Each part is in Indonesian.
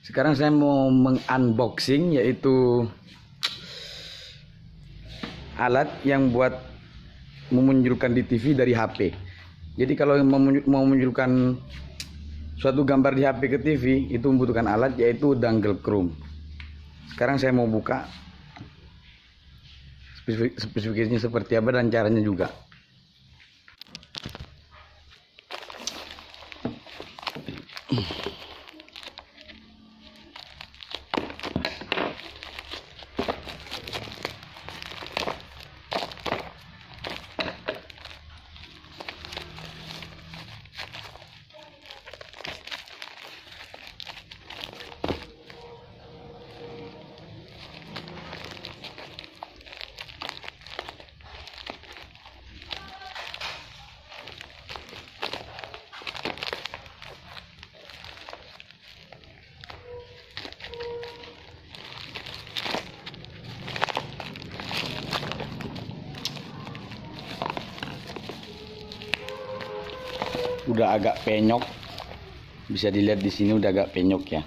Sekarang saya mau mengunboxing, yaitu alat yang buat memunculkan di TV dari HP. Jadi kalau mau memunculkan suatu gambar di HP ke TV, itu membutuhkan alat yaitu dongle Chrome. Sekarang saya mau buka spesifikasinya seperti apa dan caranya juga. Udah agak penyok, bisa dilihat di sini udah agak penyok ya.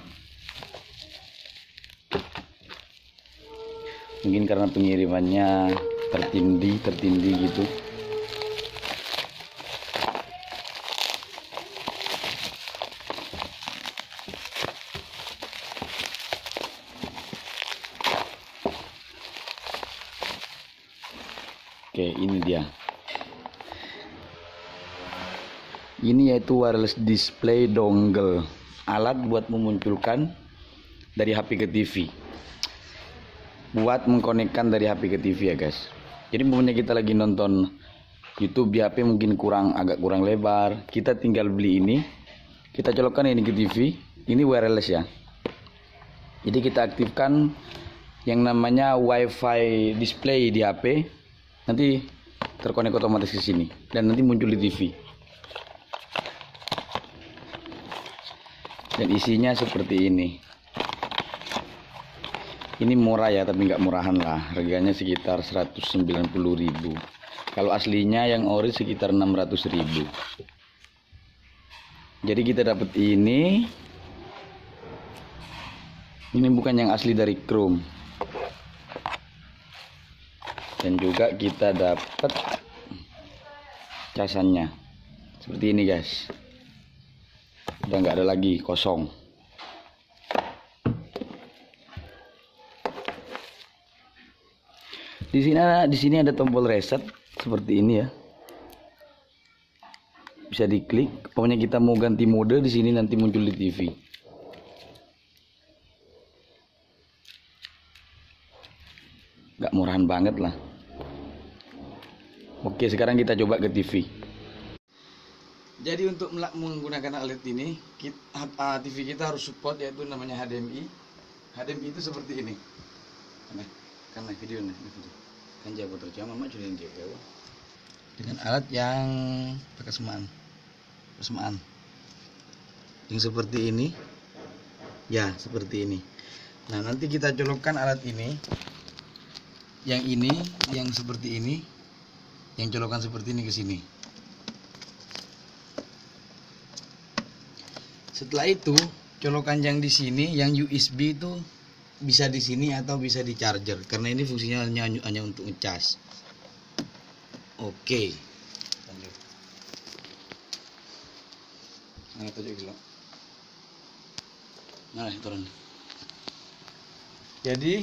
Mungkin karena pengirimannya tertindih gitu. Oke, ini dia. Ini yaitu wireless display dongle, alat buat memunculkan dari HP ke TV, buat mengkonekkan dari HP ke TV ya guys. Jadi momennya kita lagi nonton YouTube di HP mungkin agak kurang lebar, kita tinggal beli ini, kita colokkan ini ke TV. Ini wireless ya. Jadi kita aktifkan yang namanya WiFi display di HP, nanti terkonek otomatis ke sini dan nanti muncul di TV. Dan isinya seperti ini. Ini murah ya, tapi nggak murahan lah. Harganya sekitar 190.000. Kalau aslinya yang ori sekitar 600.000. Jadi kita dapat ini. Ini bukan yang asli dari Chrome. Dan juga kita dapat casannya. Seperti ini guys. Udah nggak ada lagi, kosong. Di sini ada tombol reset seperti ini ya. Bisa diklik. Pokoknya kita mau ganti mode di sini nanti muncul di TV. Nggak murahan banget lah. Oke, sekarang kita coba ke TV. Jadi untuk menggunakan alat ini, TV kita harus support yaitu namanya HDMI. HDMI itu seperti ini. Karena video nih, kan jago terjamah mama jadi jago. Dengan alat yang pakai semaan. Yang seperti ini. Ya, seperti ini. Nah, nanti kita colokkan alat ini. Yang seperti ini. Yang colokan seperti ini ke sini. Setelah itu, colokan yang di sini, yang USB itu bisa di sini atau bisa di charger, karena ini fungsinya hanya untuk ngecas. Oke. Lanjut. Nah, tunjuk dulu. Nah, turun. Jadi,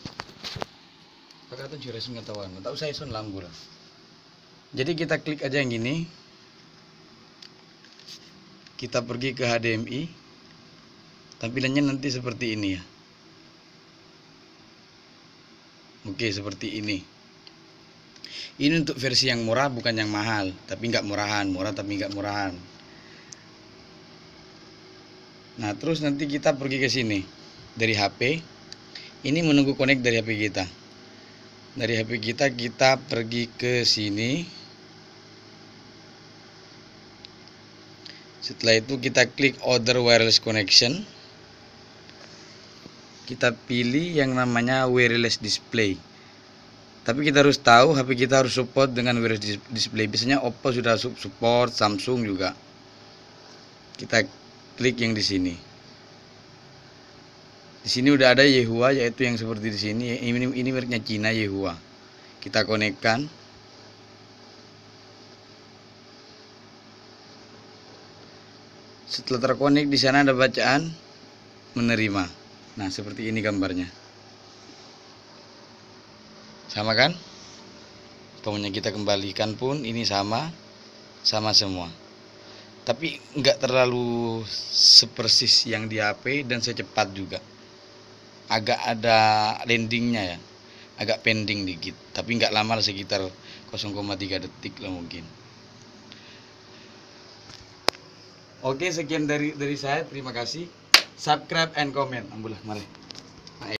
pakai tunjuk resmi katawan. Tahu saya son lambu lah. Jadi kita klik aja yang gini. Kita pergi ke HDMI. Tampilannya nanti seperti ini ya. Oke, seperti ini. Ini untuk versi yang murah, bukan yang mahal, tapi nggak murahan. Murah tapi nggak murahan. Nah, terus nanti kita pergi ke sini dari HP. Ini menunggu connect dari HP kita. Dari HP kita pergi ke sini. Setelah itu kita klik order wireless connection. Kita pilih yang namanya wireless display. Tapi kita harus tahu HP kita harus support dengan wireless display. Biasanya Oppo sudah support, Samsung juga. Kita klik yang di sini. Di sini udah ada Yehua, yaitu yang seperti di sini. Ini mereknya Cina, Yehua. Kita konekkan. Setelah terkonek, di sana ada bacaan menerima. Nah, seperti ini gambarnya. Sama kan? Pokoknya kita kembalikan pun ini sama semua. Tapi nggak terlalu sepersis yang di HP dan secepat juga. Agak ada landingnya ya, agak pending dikit, tapi nggak lama, sekitar 0,3 detik lah mungkin. Oke, sekian dari saya, terima kasih. Subscribe and comment. Ambulah, mari.